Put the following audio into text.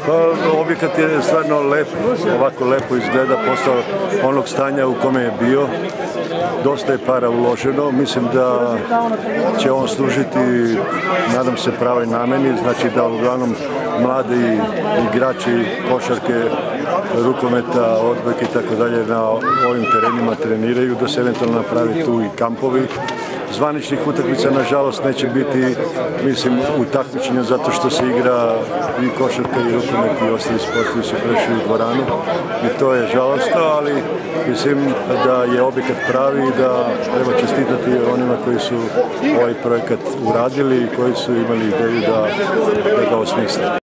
Objekat je stvarno lep, ovako lepo izgleda, postao onog stanja u kome je bio. Dosta je para uloženo, mislim da će on služiti, nadam se, pravoj nameni, znači da uglavnom mladi igrači košarke, rukometa, odbojke i tako dalje na ovim terenima treniraju, da se eventualno napravi tu i kampovi. Zvaničnih utakmica, nažalost, neće biti, mislim, u takmičenju zato što se igra i košarka i rukomet i ostali sportovi su prešli u dvoranu i to je žalostno, ali mislim da je objekat pravi i da treba čestitati onima koji su ovaj projekat uradili i koji su imali ideju da ga osmisle.